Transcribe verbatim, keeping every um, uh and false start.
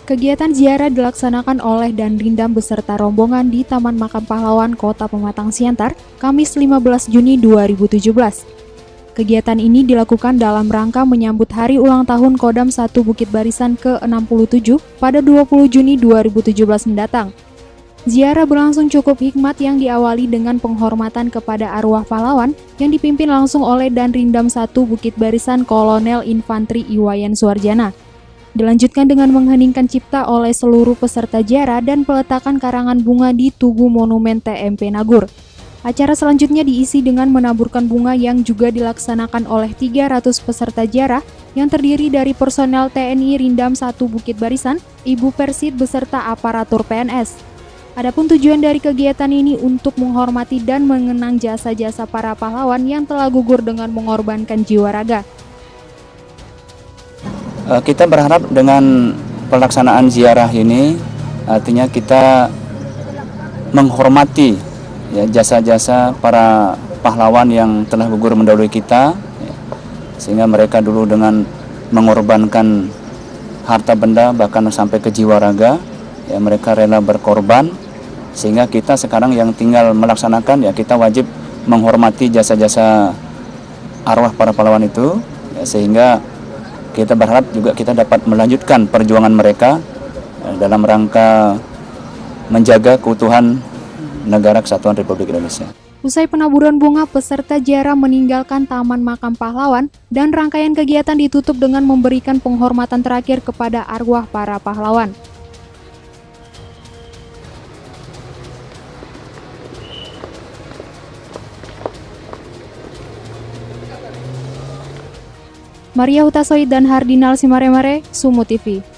Kegiatan ziarah dilaksanakan oleh Danrindam beserta rombongan di Taman Makam Pahlawan Kota Pematang Siantar, Kamis lima belas Juni dua ribu tujuh belas. Kegiatan ini dilakukan dalam rangka menyambut hari ulang tahun Kodam satu Bukit Barisan ke enam puluh tujuh pada dua puluh Juni dua ribu tujuh belas mendatang. Ziarah berlangsung cukup hikmat yang diawali dengan penghormatan kepada arwah pahlawan yang dipimpin langsung oleh Danrindam satu Bukit Barisan Kolonel Infantri Iwayan Suarjana. Dilanjutkan dengan mengheningkan cipta oleh seluruh peserta ziarah dan peletakan karangan bunga di Tugu Monumen T M P Nagur. Acara selanjutnya diisi dengan menaburkan bunga yang juga dilaksanakan oleh tiga ratus peserta ziarah yang terdiri dari personel T N I Rindam satu Bukit Barisan, Ibu Persid beserta aparatur P N S. Adapun tujuan dari kegiatan ini untuk menghormati dan mengenang jasa-jasa para pahlawan yang telah gugur dengan mengorbankan jiwa raga. Kita berharap dengan pelaksanaan ziarah ini artinya kita menghormati ya, jasa-jasa para pahlawan yang telah gugur mendahului kita ya, sehingga mereka dulu dengan mengorbankan harta benda bahkan sampai ke jiwa raga ya, mereka rela berkorban sehingga kita sekarang yang tinggal melaksanakan ya kita wajib menghormati jasa-jasa arwah para pahlawan itu ya, sehingga kita berharap juga kita dapat melanjutkan perjuangan mereka dalam rangka menjaga keutuhan negara kesatuan Republik Indonesia. Usai penaburan bunga, peserta ziarah meninggalkan Taman Makam Pahlawan dan rangkaian kegiatan ditutup dengan memberikan penghormatan terakhir kepada arwah para pahlawan. Maria Hutasoid dan Hardinal Simaremare, Sumo T V.